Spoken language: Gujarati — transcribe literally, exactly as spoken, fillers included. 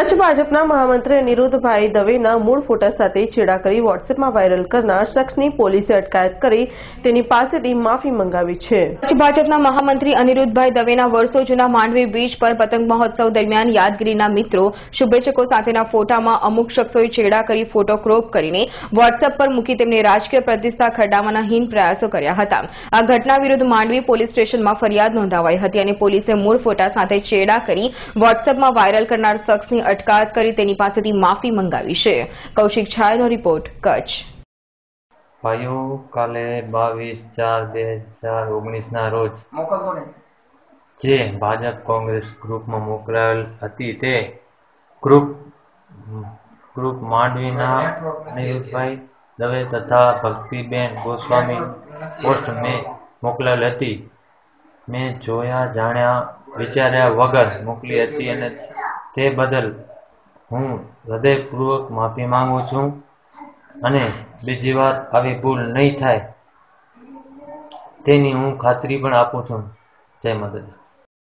કચ્છ ભાજપના મહામંત્રી અનિરુદ્ધભાઈ દવેના મૂળ ફોટા સાથે છેડા કરી વોટ્સએપમાં વાયરલ કરનાર શખ્સની પોલીસે અટકાયત કરી તેની પાસેથી માફી મંગાવી છે। કચ્છ ભાજપના મહામંત્રી અનિરુદ્ધભાઈ દવેના વર્ષો જૂના માંડવી બીચ પર પતંગ મહોત્સવ દરમિયાન યાદગીરીના મિત્રો શુભેચ્છકો સાથેના ફોટામાં અમુક શખ્સોએ છેડા કરી ફોટો ક્રોપ કરીને વોટ્સએપ પર મૂકી તેમને રાજકીય પ્રતિષ્ઠા ખરડાવવાના હીન પ્રયાસો કર્યા હતા। આ ઘટના વિરુદ્ધ માંડવી પોલીસ સ્ટેશનમાં ફરિયાદ નોંધાવાઈ હતી અને પોલીસે મૂળ ફોટા સાથે છેડા કરી વોટ્સએપમાં વાયરલ કરનાર શખ્સની અટકાયત કરી તેની પાસેથી માફી મંગાવી છે। કૌશિક છાયાનો રિપોર્ટ, કચ્છ। ભાઈઓ, કાલે બાવીસ ચાર બે હજાર ઓગણીસ ના રોજ જે ભાજપ કોંગ્રેસ ગ્રુપમાં મોકલાયેલ હતી તે ગ્રુપ ગ્રુપ માંડવીના અનિરુદ્ધભાઈ દવે તથા ભક્તિબેન ગોસ્વામી પોસ્ટ મેં મોકલાયેલ હતી। મેં જોયા જાણ્યા વિચાર્યા વગર મોકલી હતી અને તે બદલ હું હૃદયપૂર્વક માફી માંગુ છું અને બીજી વાર આવી ભૂલ નહીં થાય તેની હું ખાતરી પણ આપું છું। જય માતાજી।